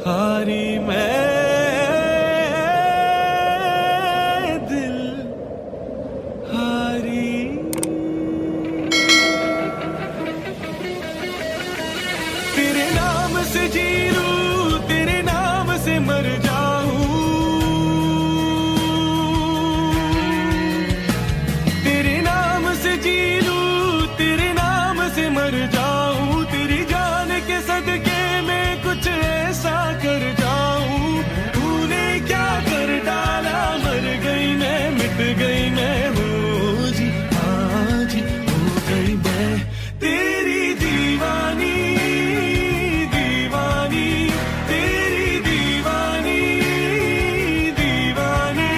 हारी मैं दिल हारी। तेरे नाम से जी लूं, तेरे नाम से मर जाऊं, तेरे नाम से जी लूं, तेरे नाम से मर जाऊं, तेरी जान के सदके में कुछ ऐसा कर जाऊं। तूने क्या कर डाला, मर गई मैं, मिट गई मैं, हो जी आज हो गई मैं तेरी दीवानी, दीवानी तेरी दीवानी, दीवानी।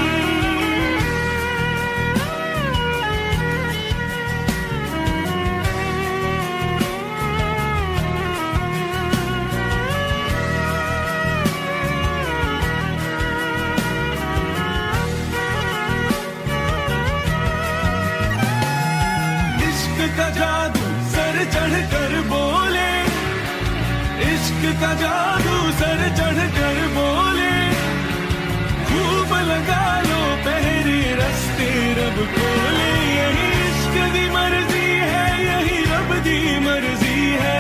इश्क का जादू सर चढ़ कर बोले, इश्क का जादू सर चढ़ कर बोले, खूब लगा लो पहरे रास्ते रब खोले। यही इश्क दी मर्जी है, यही रब दी मर्जी है,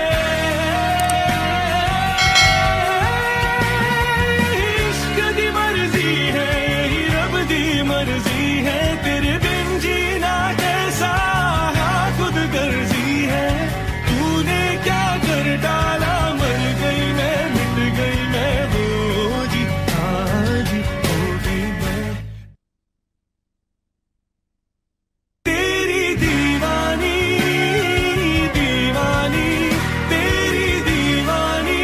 यही इश्क दी मर्जी है, यही रब दी मर्जी है। तेरे बिन जीना कैसा खुद गर्जी है। तूने क्या कर डाला, मर गई मैं, मिट गई मैं, हो जी आज हो गई मैं तेरी दीवानी, दीवानी तेरी दीवानी,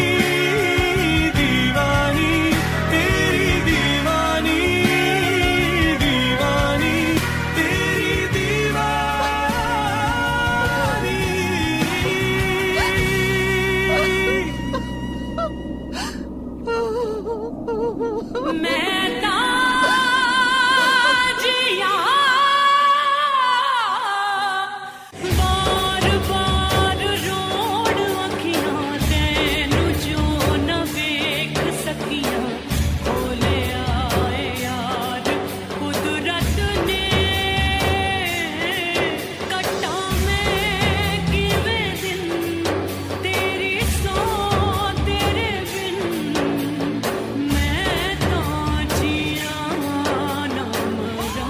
दीवानी तेरी दीवानी, दीवानी तेरी दीवानी। मैं ताजिया बार बार रोड़ अखियां तैनू जो न वेख सकियां, बोले आए यार कुदरत ने कट्टा मैं किवें दिन तेरी सो तेरे बिन, मैं ताजिया ना मरा।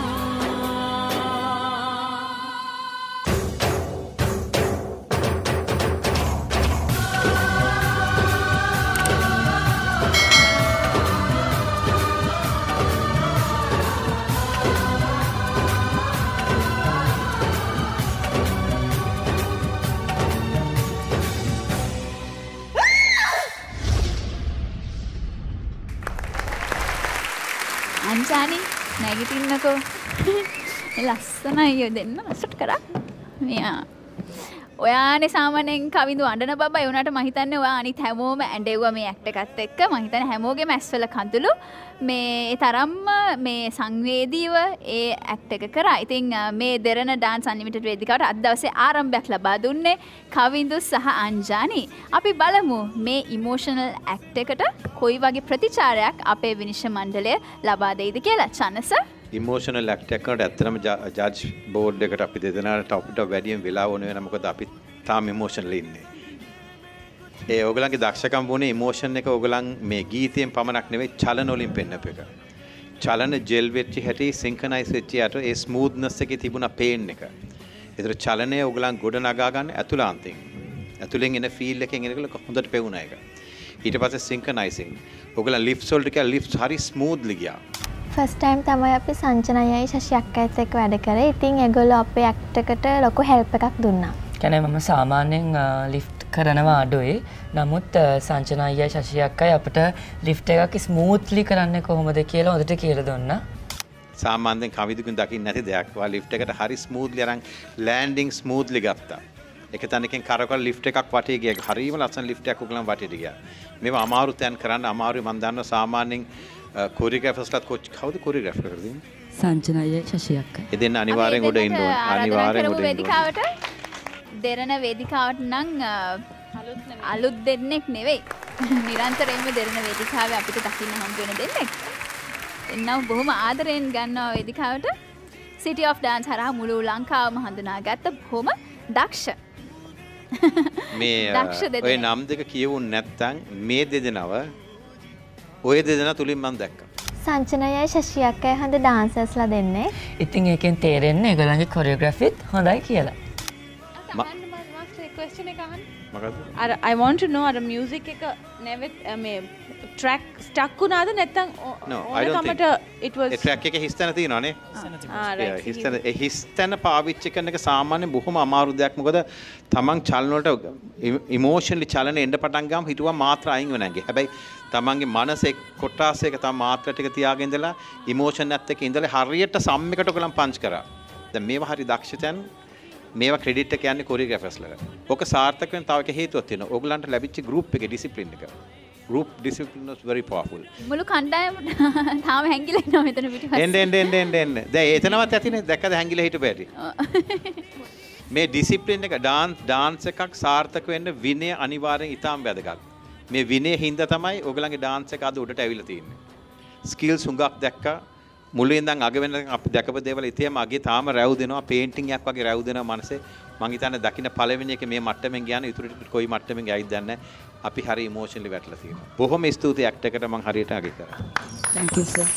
අංජානි නැගිටින්නකෝ. ලස්සනයි දෙන්න ලස්සට කරා. මෙයා ඔයානේ සාමාන්‍යයෙන් කවිඳු අඬන බබා ඒ උනාට මම හිතන්නේ ඔයා අනිත් හැමෝම ඇඬෙව්වා මේ ඇක්ට් එකත් එක්ක. මම හිතන්නේ හැමෝගේම ඇස්වල කඳුළු මේ ඒ තරම්ම මේ සංවේදීව ඒ ඇක්ට් එක කරා. ඉතින් මේ දෙරණ ඩාන්ස් අන්ලිමිටඩ් වේදිකාවට අද දවසේ ආරම්භයක් ලබා දුන්නේ කවිඳු සහ අංජානි. අපි බලමු මේ ඉමෝෂනල් ඇක්ට් එකට කොයි වගේ ප්‍රතිචාරයක් අපේ විනිශ්චය මණ්ඩලය ලබා දෙයිද කියලා. චනස ඉමෝෂනල් ඇක්ට් එකකට ඇත්තටම ජජ් බෝඩ් එකට අපි දෙදෙනාට අපිට වැඩියෙන් වෙලා ඕන වෙනවා. මොකද අපි තාම ඉමෝෂනල් ඉන්නේ. ඒ ඔයගලන්ගේ දක්ෂකම් වුණේ ඉමෝෂන් එක ඔයගලන් මේ ගීතයෙන් පමණක් නෙවෙයි චලන වලින් පෙන්නපු එක. චලන ජෙල් වෙච්ච හැටි සින්ක්‍රනයිස් වෙච්ච යට ඒ ස්මූත්නස් එකේ තිබුණ පේන් එක. ඒතර චලනය ඔයගලන් ගොඩ නගා ගන්න ඇතුළාන්තයෙන්. ඇතුළෙන් එන ෆීල් එකෙන් එනකොට හොඳට පෙවුණා ඒක. ඊට පස්සේ සින්ක්‍රනයිසින් ඔයගලන් ලිෆ්ට්ස් වලට කියලා ලිෆ්ට්ස් හරි ස්මූත්ලි ගියා. ෆස්ට් ටයිම් තමයි අපි සංජනයයි ශෂියක්කත් එක්ක වැඩ කරේ. ඉතින් ඒගොල්ලෝ අපේ ඇක්ට් එකට ලොකු හෙල්ප් එකක් දුන්නා. කියන්නේ මම සාමාන්‍යයෙන් ලිෆ්ට් කරනවා අඩුයි. නමුත් සංජනයයි ශෂියක්කයි අපිට ලිෆ්ට් එකක් ස්මූත්ලි කරන්නේ කොහොමද කියලා හොඳට කියලා දුන්නා. සාමාන්‍යයෙන් කවිදුකින් දකින්න නැති දෙයක්. ඔයා ලිෆ්ට් එකට හරි ස්මූත්ලි අරන් ලෑන්ඩින් ස්මූත්ලි ගත්තා. එක තැනකින් කරකවල ලිෆ්ට් එකක් වටේ ගියා. හරිම ලස්සන ලිෆ්ට් එකක් උගලන් වටේට ගියා. මේවා අමාරු තැන් කරන්න අමාරුයි. මම දන්නවා සාමාන්‍යයෙන් කොරියෝග්‍රාෆර්ස්ලාත් කවුද කොරියෝග්‍රාෆ් කරන්නේ? සංජනයයි ශෂියක්කයි. ඒ දෙන්න අනිවාර්යෙන් උඩ ඉන්න ඕනේ. අනිවාර්යෙන් උඩ ඉන්න ඕනේ. දෙරණ වේදිකාවට නම් අලුත් දෙන්නෙක් නෙවෙයි. නිරන්තරයෙන්ම දෙරණ වේදිකාවේ අපිට දකින්න හම්බ වෙන දෙන්නෙක්. එන්නම් බොහොම ආදරයෙන් ගන්නවා වේදිකාවට. City of Dance හරහා මුළු ලංකාවම හඳුනාගත්ත බොහොම දක්ෂ. දක්ෂ මේ ඔය නම් දෙක කියවුන් නැත්තම් මේ දෙදෙනව ඔය දෙදෙනා තුලින් මම දැක්කා. සංචනයයි ශෂි අක්කයි හඳ ඩාන්සර්ස්ලා දෙන්නේ. ඉතින් ඒකෙන් තේරෙන්නේ ඒගොල්ලන්ගේ කොරියෝග්‍රැෆිත් හොඳයි කියලා. question එක අහන්න. මොකද්ද? අර I want to know අර music එක නැවෙත් මේ track stuck වුණාද නැත්නම් ඕනකමට it was ඒ track එකේ හිස්තැන තියෙනවානේ. හිස්තැන පාවිච්චි කරන එක සාමාන්‍යයෙන් බොහොම අමාරු දෙයක්. මොකද තමන් චලන වලට emotionally චලන එන්න පටන් ගාම හිතුවා මාත්‍ර අයින් වෙනගේ. හැබැයි තමන්ගේ මනසේ කොටස් එක තම මාත්‍ර ටික තියාගෙන ඉඳලා emotion එකත් එක්ක ඉඳලා හරියට සම් එකට ඔයගලන් පංච් කරා. දැන් මේවා හරි දක්ෂතෙන් මේවා ක්‍රෙඩිට් එක කියන්නේ කොරියෝග්‍රාෆර්ස්ලට. ඔක සාර්ථක වෙන තව එක හේතුවක් තියෙනවා. ඕගලන්ට ලැබිච්ච ගෲප් එකේ ඩිසිප්ලින් එක. group discipline was very powerful. මුළු කණ්ඩායම තාම හැංගිලා ඉන්නවා මෙතන පිටිපස්සේ. එන්න. දැන් එතනවත් ඇතිනේ. දැක්කද හැංගිලා හිටපු ඇටි. මේ ඩිසිප්ලින් එක ඩාන්ස් එකක් සාර්ථක වෙන්න විනය අනිවාර්යෙන් ඉතාම වැදගත්. මේ විනය හින්දා තමයි ඔයගලගේ ඩාන්ස් එක අද උඩට ඇවිල්ලා තියෙන්නේ. ස්කිල්ස් හුඟක් දැක්කා. මුලින් ඉඳන් අග වෙනකන් අපි දැකපු දේවල් ඉතියම අගේ තාම රැව් දෙනවා. පේන්ටින් එකක් වගේ රැව් දෙනවා මනසේ. මං හිතන්නේ දකින්න පළවෙනි එක මේ මට්ටමින් ගියාන ඉතුරු කොයි මට්ටමින් ගියයිද දන්නේ නැහැ. අපි හරි ඉමෝෂනලි වැටලා තියෙනවා. බොහොම ස්තුතියි ඇක්ට් එකට මං හරියට අගය කරා. Thank you sir.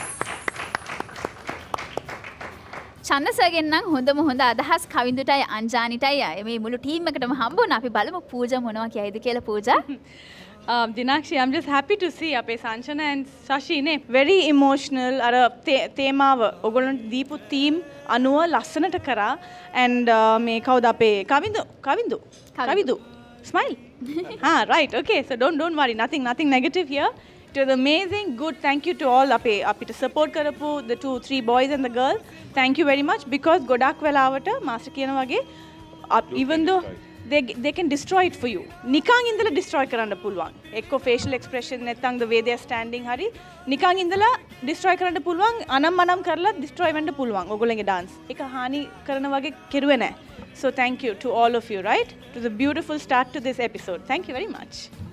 චන්නසගෙන් නම් හොඳම හොඳ අදහස් කවිඳුටයි අංජානිටයි මේ මුළු ටීම් එකටම හම්බ වුණා. අපි බලමු පූජා මොනවා කියයිද කියලා. පූජා Dinakshi, I'm just happy to see අපේ Sanchana and Shashi ne very emotional අර තේමාව ඔයගොල්ලන්ට දීපු theme අනුව ලස්සනට කරා and මේ කවුද අපේ කවිඳු smile right okay so don't worry nothing negative here. It was amazing, good. Thank you to all අපිට support කරපු the 2-3 boys and the girl. Thank you very much because ගොඩක් වෙලාවට master කියන වගේ even though they can destroy it for you. නිකන් ඉඳලා destroy කරන්න පුළුවන්. එක්ක facial expression නැත්නම් the way they are standing හරි නිකන් ඉඳලා destroy කරන්න පුළුවන්. අනම්මනම් කරලා destroy වෙන්න පුළුවන්. ඔයගොල්ලන්ගේ dance. ඒක හානි කරන වගේ කෙරුවේ නැහැ. So thank you to all of you, right? To the beautiful start to this episode. Thank you very much.